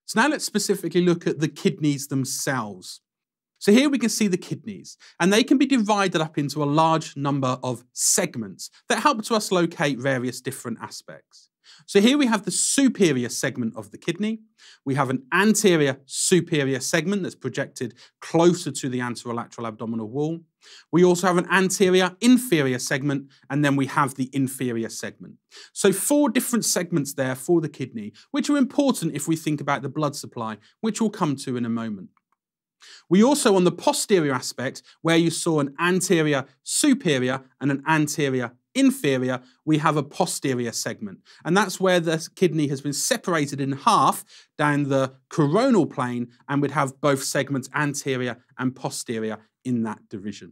So now let's specifically look at the kidneys themselves. So here we can see the kidneys, and they can be divided up into a large number of segments that help to us locate various different aspects. So here we have the superior segment of the kidney. We have an anterior superior segment that's projected closer to the anterolateral abdominal wall. We also have an anterior inferior segment, and then we have the inferior segment. So 4 different segments there for the kidney, which are important if we think about the blood supply, which we'll come to in a moment. We also, on the posterior aspect, where you saw an anterior superior and an anterior inferior, we have a posterior segment. And that's where the kidney has been separated in half down the coronal plane, and we'd have both segments anterior and posterior in that division.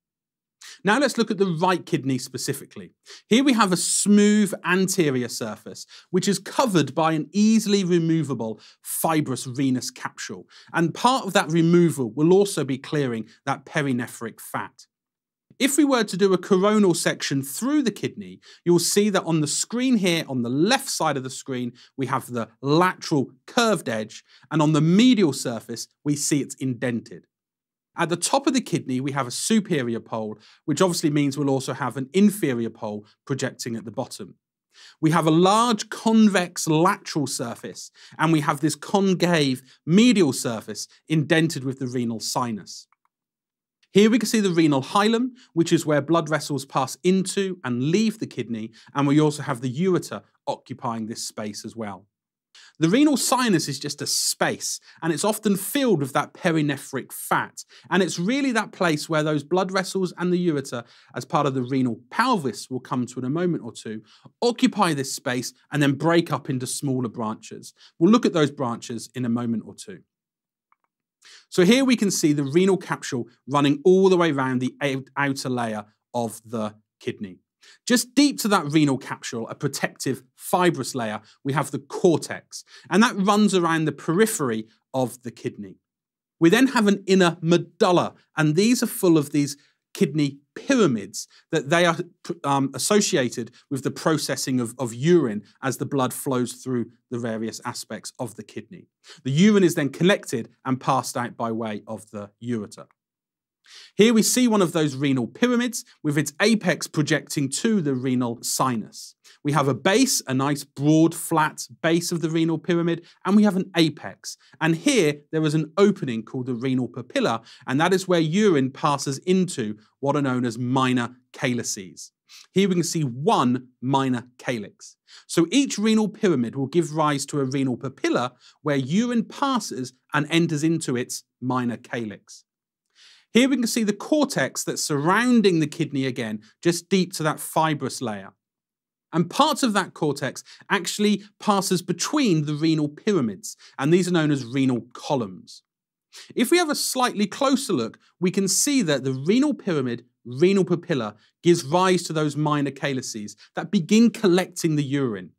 Now let's look at the right kidney specifically. Here we have a smooth anterior surface, which is covered by an easily removable fibrous venous capsule. And part of that removal will also be clearing that perinephric fat. If we were to do a coronal section through the kidney, you'll see that on the screen here, on the left side of the screen, we have the lateral curved edge, and on the medial surface, we see it's indented. At the top of the kidney, we have a superior pole, which obviously means we'll also have an inferior pole projecting at the bottom. We have a large convex lateral surface, and we have this concave medial surface indented with the renal sinus. Here we can see the renal hilum, which is where blood vessels pass into and leave the kidney, and we also have the ureter occupying this space as well. The renal sinus is just a space, and it's often filled with that perinephric fat, and it's really that place where those blood vessels and the ureter, as part of the renal pelvis we'll come to in a moment or two, occupy this space and then break up into smaller branches. We'll look at those branches in a moment or two. So here we can see the renal capsule running all the way around the outer layer of the kidney. Just deep to that renal capsule, a protective fibrous layer, we have the cortex, and that runs around the periphery of the kidney. We then have an inner medulla, and these are full of these kidney pyramids that they are associated with the processing of urine as the blood flows through the various aspects of the kidney. The urine is then collected and passed out by way of the ureter. Here we see one of those renal pyramids with its apex projecting to the renal sinus. We have a base, a nice broad flat base of the renal pyramid, and we have an apex. And here there is an opening called the renal papilla, and that is where urine passes into what are known as minor calyces. Here we can see one minor calyx. So each renal pyramid will give rise to a renal papilla where urine passes and enters into its minor calyx. Here we can see the cortex that's surrounding the kidney again, just deep to that fibrous layer. And parts of that cortex actually passes between the renal pyramids, and these are known as renal columns. If we have a slightly closer look, we can see that the renal pyramid, renal papilla, gives rise to those minor calyces that begin collecting the urine.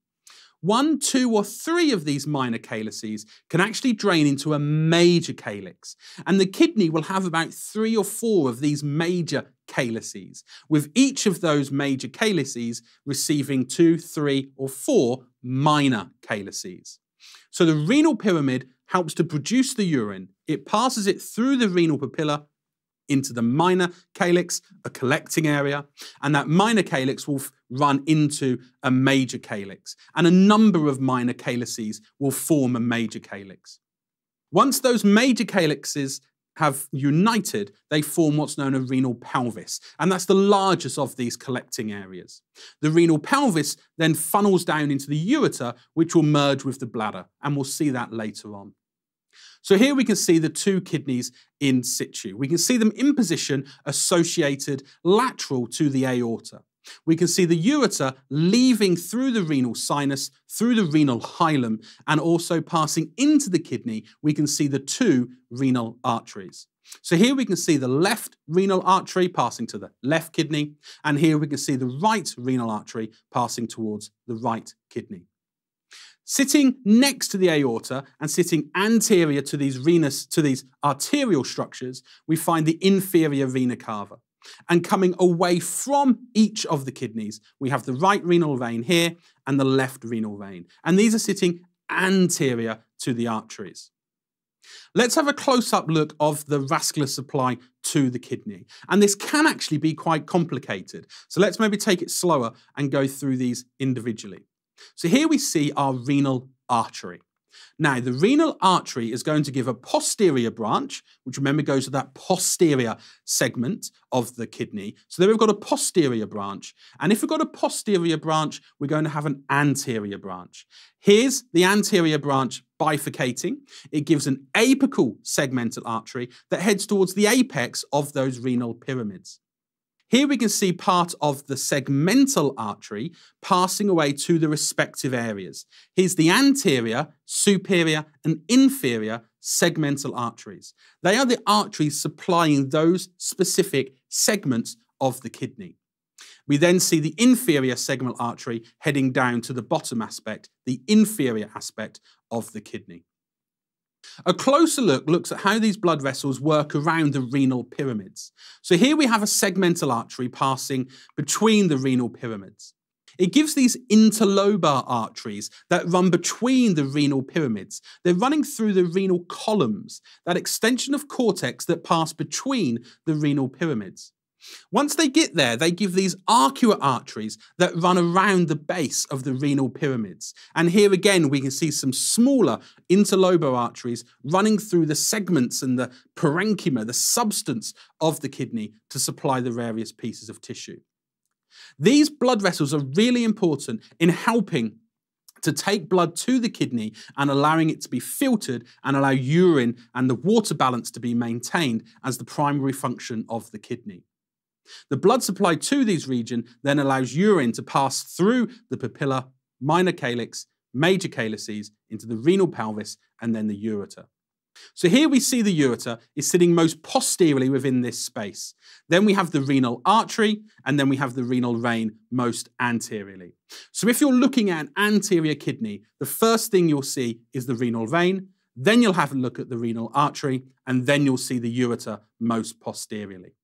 1, 2, or 3 of these minor calyces can actually drain into a major calyx, and the kidney will have about 3 or 4 of these major calyces, with each of those major calyces receiving 2, 3, or 4 minor calyces. So the renal pyramid helps to produce the urine. It passes it through the renal papilla into the minor calyx, a collecting area, and that minor calyx will run into a major calyx, and a number of minor calyces will form a major calyx. Once those major calyxes have united, they form what's known as renal pelvis, and that's the largest of these collecting areas. The renal pelvis then funnels down into the ureter, which will merge with the bladder, and we'll see that later on. So here we can see the 2 kidneys in situ. We can see them in position associated lateral to the aorta. We can see the ureter leaving through the renal sinus, through the renal hilum, and also passing into the kidney, we can see the 2 renal arteries. So here we can see the left renal artery passing to the left kidney, and here we can see the right renal artery passing towards the right kidney. Sitting next to the aorta and sitting anterior to these arterial structures, we find the inferior vena cava. And coming away from each of the kidneys, we have the right renal vein here and the left renal vein. And these are sitting anterior to the arteries. Let's have a close-up look of the vascular supply to the kidney. And this can actually be quite complicated. So let's maybe take it slower and go through these individually. So here we see our renal artery. Now, the renal artery is going to give a posterior branch, which remember goes to that posterior segment of the kidney. So there we've got a posterior branch. And if we've got a posterior branch, we're going to have an anterior branch. Here's the anterior branch bifurcating. It gives an apical segmental artery that heads towards the apex of those renal pyramids. Here we can see part of the segmental artery passing away to the respective areas. Here's the anterior, superior, and inferior segmental arteries. They are the arteries supplying those specific segments of the kidney. We then see the inferior segmental artery heading down to the bottom aspect, the inferior aspect of the kidney. A closer look looks at how these blood vessels work around the renal pyramids. So here we have a segmental artery passing between the renal pyramids. It gives these interlobar arteries that run between the renal pyramids. They're running through the renal columns, that extension of cortex that pass between the renal pyramids. Once they get there, they give these arcuate arteries that run around the base of the renal pyramids. And here again, we can see some smaller interlobar arteries running through the segments and the parenchyma, the substance of the kidney, to supply the various pieces of tissue. These blood vessels are really important in helping to take blood to the kidney and allowing it to be filtered and allow urine and the water balance to be maintained as the primary function of the kidney. The blood supply to these regions then allows urine to pass through the papilla, minor calyx, major calyces into the renal pelvis and then the ureter. So here we see the ureter is sitting most posteriorly within this space. Then we have the renal artery and then we have the renal vein most anteriorly. So if you're looking at an anterior kidney, the first thing you'll see is the renal vein, then you'll have a look at the renal artery and then you'll see the ureter most posteriorly.